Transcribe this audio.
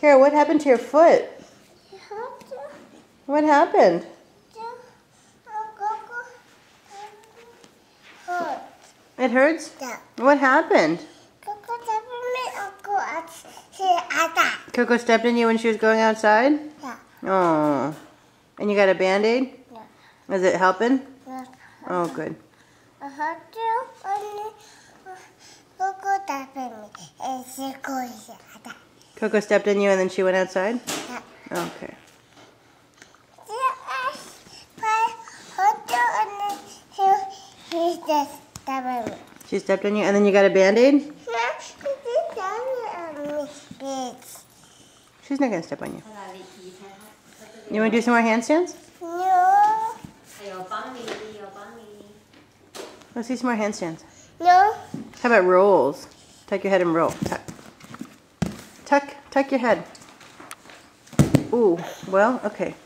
Cara, what happened to your foot? What happened? It hurts? Yeah. What happened? Coco stepped in you when she was going outside? Yeah. Oh. And you got a Band-Aid? Yeah. Is it helping? Yeah. Oh, good. Coco stepped in you and then she went outside? Yeah. Okay. She stepped on you and then you got a Band-Aid? She's not going to step on you. You want to do some more handstands? No. Let's see some more handstands. No. How about rolls? Tuck your head and roll. Tuck. Tuck your head. Ooh, well, okay.